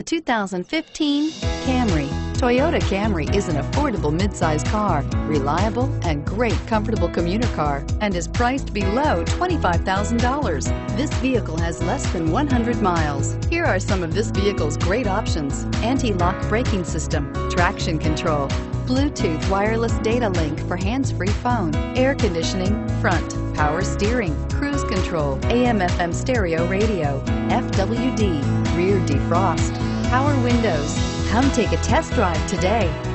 2015 Camry. Toyota Camry is an affordable midsize car, reliable and great comfortable commuter car, and is priced below $25,000. This vehicle has less than 100 miles. Here are some of this vehicle's great options: anti-lock braking system, traction control, Bluetooth wireless data link for hands-free phone, air conditioning, front, power steering, cruise control, AM/FM stereo radio, FWD, rear defrost, power windows. Come take a test drive today.